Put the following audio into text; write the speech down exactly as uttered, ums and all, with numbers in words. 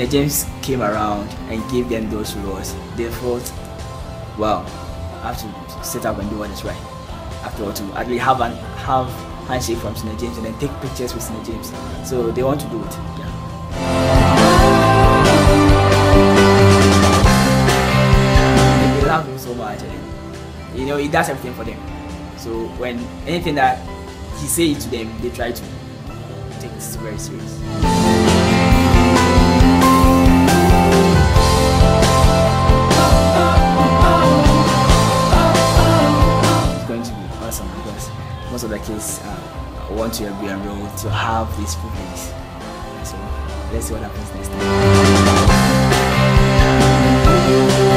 Saint James came around and gave them those rewards, they thought, well, I have to set up and do what is right. After all, to at least have an have handshake from Saint James and then take pictures with Saint James. So they want to do it. Yeah. They love him so much, and you know he does everything for them. So when anything that he says to them, they try to take this very serious. Because most of the kids uh, want to be enrolled to have these privileges. So let's see what happens next time.